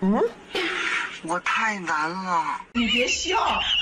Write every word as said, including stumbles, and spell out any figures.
嗯，我太难了。 你别笑。